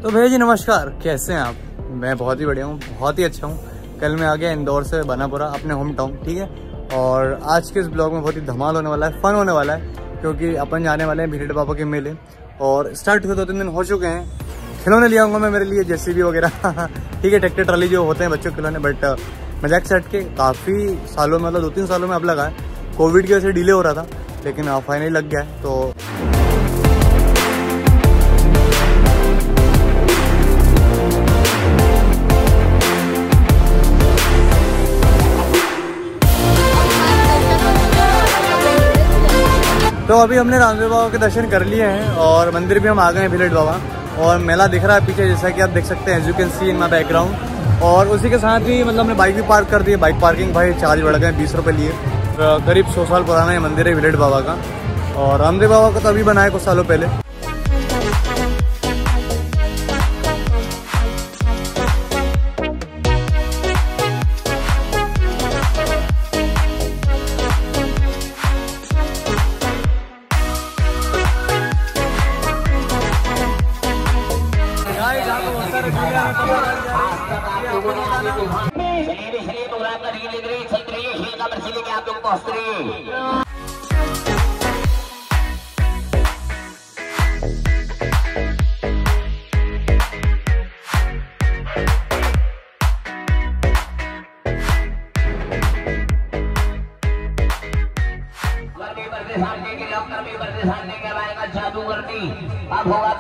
तो भैया जी नमस्कार, कैसे हैं आप? मैं बहुत ही बढ़िया हूँ, बहुत ही अच्छा हूँ। कल मैं आ गया इंदौर से बनापुरा, अपने होम टाउन, ठीक है। और आज के इस ब्लॉग में बहुत ही धमाल होने वाला है, फन होने वाला है, क्योंकि अपन जाने वाले हैं भिलेड़ बाबा के मेले। और स्टार्ट हुए 2-3 दिन हो चुके हैं। खिलौने ले आऊँगा मैं मेरे लिए, जेसीबी वगैरह ठीक है, ट्रैक्टर ट्राली जो होते हैं बच्चों के खिलौने। बट मजाक से हट के काफ़ी सालों में, मतलब 2-3 सालों में अब लगा है। कोविड की वजह से डिले हो रहा था, लेकिन फाइनली लग गया है। तो अभी हमने रामदेव बाबा के दर्शन कर लिए हैं और मंदिर भी हम आ गए हैं भिलेड़ बाबा। और मेला दिख रहा है पीछे, जैसा कि आप देख सकते हैं, as you can see in my background. और उसी के साथ ही मतलब हमने बाइक भी पार्क कर दी है। बाइक पार्किंग भाई चार्ज बढ़ गए, 20 रुपये लिए। करीब 100 साल पुराना ये मंदिर है भिलेड़ बाबा का। और रामदेव बाबा का तो अभी बनाया कुछ सालों पहले। जादू करती अब होगा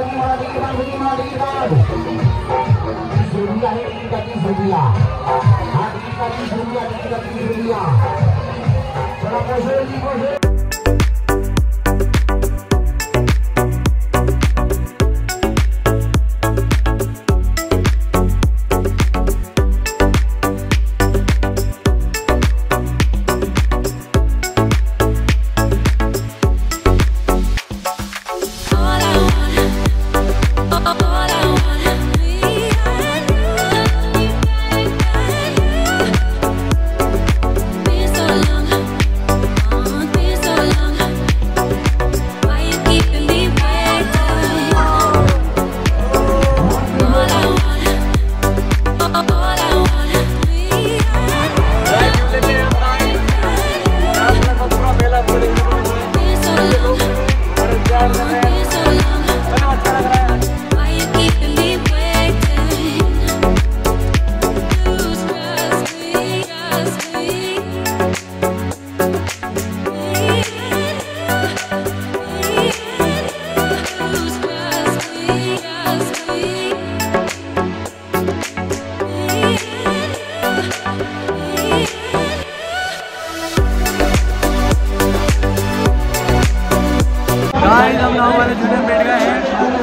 हम नाव वाले झूले में बैठ गए हैं।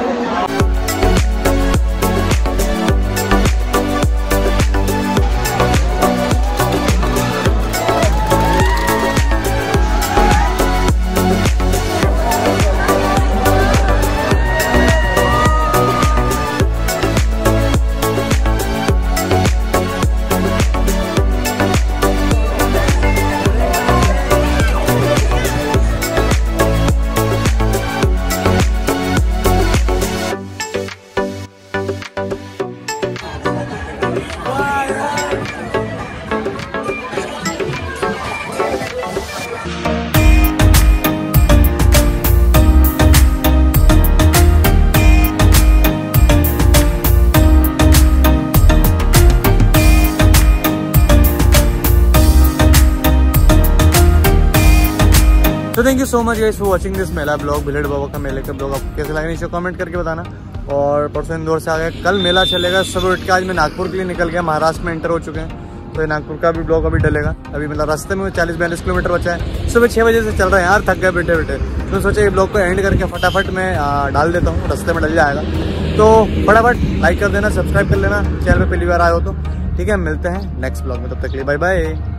तो thank you so much guys for watching this मेला ब्लॉग, भिलेड़ बाबा का मेले का ब्लॉग आपको कैसे लगे नीचे कमेंट करके बताना। और परसों इंदौर से आ गए, कल मेला चलेगा सुबह उठ के। आज मैं नागपुर के लिए निकल गया, महाराष्ट्र में एंटर हो चुके हैं। तो नागपुर का भी ब्लॉग अभी डलेगा। अभी मतलब रास्ते में 40-42 किलोमीटर बचा है। सुबह 6 बजे से चल रहा है यार, थक गए बैठे बैठे। तो सोचा ये ब्लॉग को एंड करके फटाफट मैं डाल देता हूँ, रास्ते में डल जाएगा। तो फटाफट लाइक कर देना, सब्सक्राइब कर लेना, चैनल पर पहली बार आए हो तो, ठीक है। मिलते हैं नेक्स्ट ब्लॉग में, तब तक के लिए बाय बाय।